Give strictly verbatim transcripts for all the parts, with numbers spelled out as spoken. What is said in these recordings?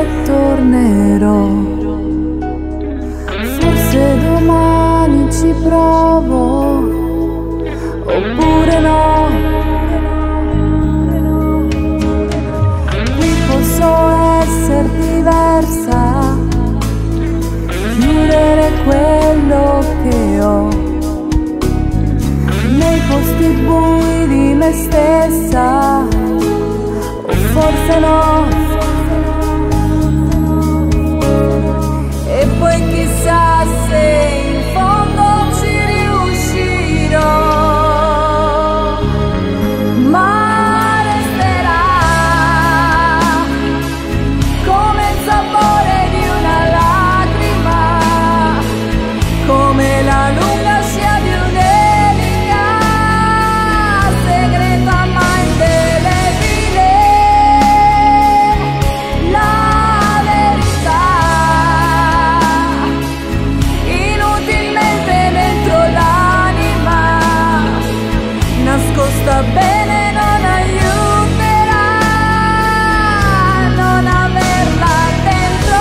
se tornerò. Forse domani ci provo, oppure no. Qui posso essere diversa, chiudere quello che ho. Nei posti bui di me stessa, o forse no. E poi chissà se in fondo ci riuscirò, ma resterà come il sapore di una lacrima, come la lunga scia di un'elica segreta ma indelebile. La verità inutilmente dentro l'anima, nascosta bene non aiuterà non averla dentro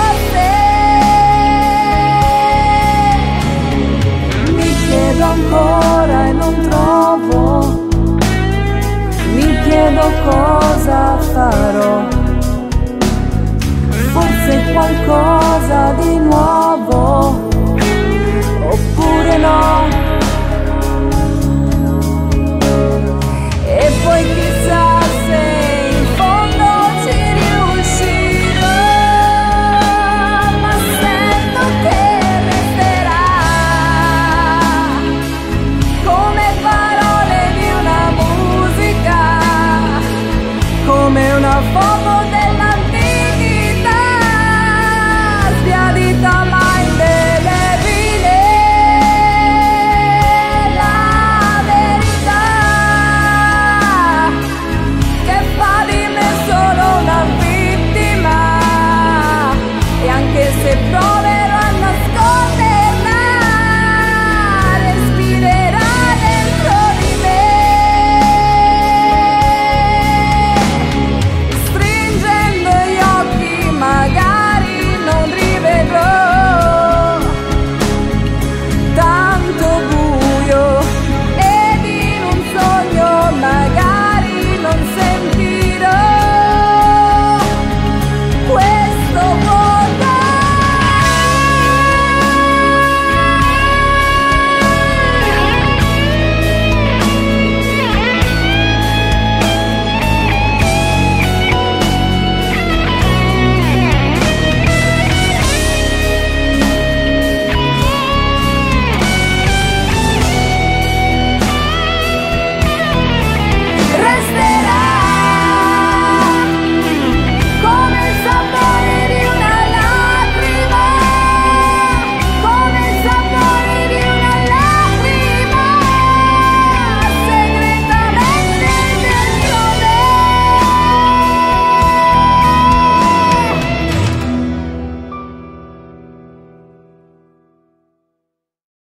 sé. Mi chiedo ancora e non trovo, mi chiedo cosa farò. Forse qualcosa di nuovo